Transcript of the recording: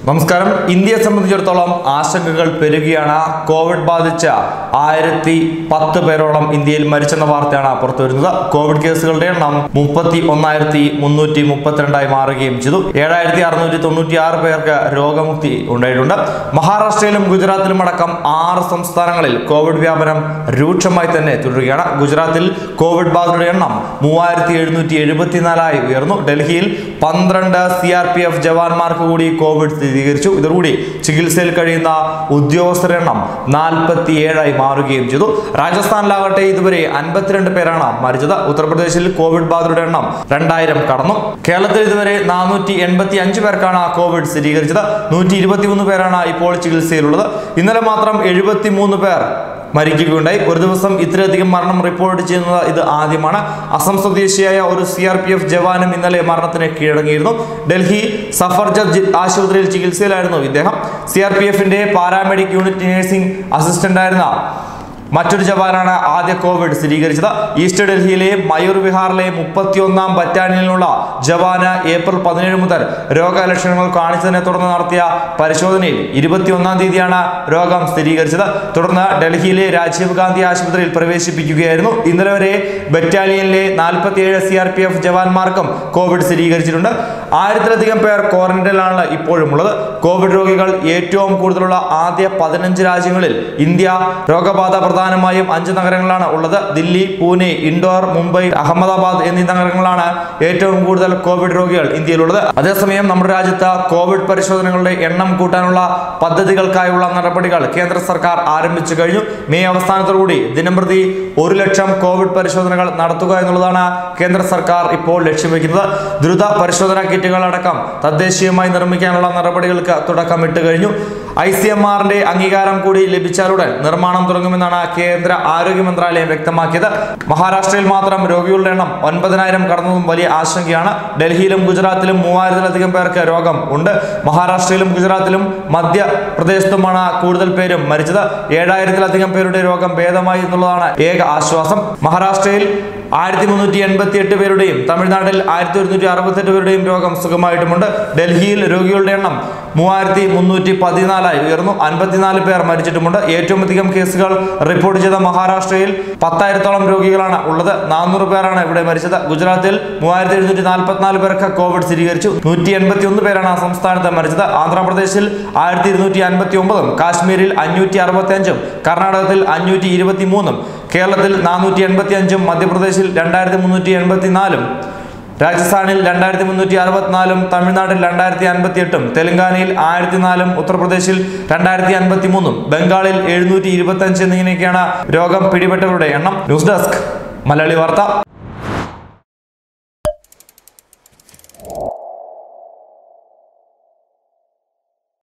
നമസ്കാരം. ഇന്ത്യയെ സംബന്ധിച്ചിടത്തോളം ആശങ്കകൾ പെരുകിയാണ്. കോവിഡ് ബാധിച്ച 1010 പേരോളം ഇന്ത്യയിൽ മരിച്ചെന്ന വാർത്തയാണ് പുറത്തുവരുന്നത്. കോവിഡ് കേസുകളുടെ എണ്ണം 31,332 മാറുകയും ചെയ്തു. 7,696 പേർക്ക് രോഗമുക്തി ഉണ്ടായിട്ടുണ്ട്. മഹാരാഷ്ട്രയിലും ഗുജറാത്തിലും അടക്കം 6 സംസ്ഥാനങ്ങളിൽ കോവിഡ് വ്യാപനം രൂക്ഷമായി തന്നെ തുടരുകയാണ്. ഗുജറാത്തിൽ കോവിഡ് ബാധിതരുടെ എണ്ണം 3,774 ഉയർന്നു. ഡൽഹിയിൽ 12 CRPF ജവാന്മാർക്ക് കൂടി കോവിഡ് സ്ഥിരീകരിച്ചു. ഇതോടുകൂടി ചികിത്സയിൽ കഴിയുന്ന ഉദ്യോഗസ്ഥരുടെ എണ്ണം 47 മാറുകയും ചെയ്തു. രാജസ്ഥാനിലാകട്ടെ ഇതുവരെ 52 പേരാണ് മരിച്ചത്. ഉത്തർപ്രദേശിൽ കോവിഡ് ബാധിതരുടെ എണ്ണം 2000 കടന്നു. കേരളത്തിൽ ഇതുവരെ 485 പേർക്കാണ് കോവിഡ് സ്ഥിരീകരിച്ചത്. 123 പേരാണ് ഇപ്പോൾ ചികിത്സയിലുള്ളത്. ഇന്നലെ മാത്രം 73 പേർ മരിക്കുകയുണ്ടായി. ഒരു ദിവസം ഇത്രയധികം മരണം റിപ്പോർട്ട് ചെയ്യുന്നത് ഇത് ആദ്യമാണ്. അസം സ്വദേശിയായ ഒരു CRPF ജവാനും ഇന്നലെ മരണത്തിന് കീഴടങ്ങിയിരുന്നു. ഡൽഹി സഫർജദ് ആശുപത്രിയിൽ ചികിത്സയിലായിരുന്നു ഇദ്ദേഹം. CRPFന്റെ പാരാമെഡിക് യൂണിറ്റ് നഴ്സിംഗ് അസിസ്റ്റന്റായിരുന്ന മറ്റൊരു ജവാനാണ് ആദ്യ കോവിഡ് സ്ഥിരീകരിച്ചത്. ഈസ്റ്റ് ഡൽഹിയിലെ മയൂർ വിഹാറിലെ 31ാം ബറ്റാലിയനിലുള്ള ജവാന് ഏപ്രിൽ 17 മുതൽ രോഗലക്ഷണങ്ങൾ കാണിച്ചതിനെ തുടർന്ന് നടത്തിയ പരിശോധനയിൽ 21ാം തീയതിയാണ് രോഗം സ്ഥിരീകരിച്ചത്. തുടർന്ന് ഡൽഹിയിലെ രാജീവ് ഗാന്ധി ആശുപത്രിയിൽ പ്രവേശിപ്പിക്കുകയായിരുന്നു. ഇന്നലെ വരെ ബറ്റാലിയനിലെ 47 CRPF ജവാന്മാർക്കും കോവിഡ് സ്ഥിരീകരിച്ചിട്ടുണ്ട്. 1000-ലധികം പേർ ക്വാറന്റൈനിലാണ് ഇപ്പോഴും ഉള്ളത്. കോവിഡ് രോഗികൾ ഏറ്റവും കൂടുതലുള്ള ആദ്യ 15 രാജ്യങ്ങളിൽ ഇന്ത്യ രോഗബാധ പ്രധാനമായും 5 നഗരങ്ങളാണ് ഉള്ളത്. ദില്ലി, പൂനെ, ഇൻഡോർ, മുംബൈ, അഹമ്മദാബാദ് എന്നീ നഗരങ്ങളാണ് ഏറ്റവും കൂടുതൽ കോവിഡ് രോഗികൾ ഇന്ത്യയിലുള്ളത്. അതേസമയം നമ്മുടെ രാജ്യത്ത് കോവിഡ് പരിശോധനകളുടെ എണ്ണം കൂട്ടാനുള്ള പദ്ധതികൾക്കായുള്ള നടപടികൾ കേന്ദ്ര സർക്കാർ ആരംഭിച്ചു കഴിഞ്ഞു. മെയ് അവസാനത്തോടുകൂടി ദിനംപ്രതി 1 ലക്ഷം കോവിഡ് പരിശോധനകൾ നടത്തുക എന്നുള്ളതാണ് കേന്ദ്ര സർക്കാർ ഇപ്പോൾ ലക്ഷ്യം വയ്ക്കുന്നത്. ദ്രുത പരിശോധനാ കിറ്റുകൾ അടക്കം തദ്ദേശീയമായി നിർമ്മിക്കാനുള്ള നടപടികൾക്ക് തുടക്കമിട്ട് കഴിഞ്ഞു. ICMR-ന്റെ അംഗീകാരം കൂടി ലഭിച്ചാലുടൻ നിർമ്മാണം തുടങ്ങുമെന്നാണ് കേന്ദ്ര ആരോഗ്യ മന്ത്രാലയം വ്യക്തമാക്കിയത്. മഹാരാഷ്ട്രയിൽ മാത്രം രോഗികളുടെ എണ്ണം 9000 കടന്നതും വലിയ ആശങ്കയാണ്. ഡൽഹിയിലും ഗുജറാത്തിലും 3000-ലധികം പേർക്ക് രോഗം ഉണ്ട്. മഹാരാഷ്ട്രയിലും ഗുജറാത്തിലും മധ്യപ്രദേശത്തുമാണ് കൂടുതൽ പേരും മരിച്ചത്. 7000-ലധികം പേരുടെ രോഗം ഭേദമായി എന്നുള്ളതാണ് ഏക ആശ്വാസം. മഹാരാഷ്ട്രയിൽ 1388 പേരുടെയും തമിഴ്നാട്ടിൽ 1168 പേരുടെയും രോഗം സുഖമായിട്ടുമുണ്ട്. ഡൽഹിയിൽ രോഗികളുടെ എണ്ണം 3314 ഉയർന്നു. 54 പേർ മരിച്ചിട്ടുമുണ്ട്. ഏറ്റവും അധികം കേസുകൾ റിപ്പോർട്ട് ചെയ്ത മഹാരാഷ്ട്രയിൽ 10,000-ഓളം രോഗികളാണ് ഉള്ളത്. 400 പേരാണ് ഇവിടെ മരിച്ചത്. ഗുജറാത്തിൽ 3744 പേർക്ക് കോവിഡ് സ്ഥിരീകരിച്ചു. 181 പേരാണ് സംസ്ഥാനത്ത് മരിച്ചത്. ആന്ധ്രാപ്രദേശിൽ 1259, കാശ്മീരിൽ 565, കർണാടകത്തിൽ 523, കേരളത്തിൽ 485, മധ്യപ്രദേശിൽ 2384, രാജസ്ഥാനിൽ 2364, തമിഴ്നാട്ടിൽ 2058, തെലങ്കാനയിൽ 1004, ഉത്തർപ്രദേശിൽ 2053, ബംഗാളിൽ 725 എന്നിങ്ങനെയൊക്കെയാണ് രോഗം പിടിപെട്ടവരുടെ എണ്ണം. ന്യൂസ് ഡെസ്ക് മലയാളി വാർത്ത.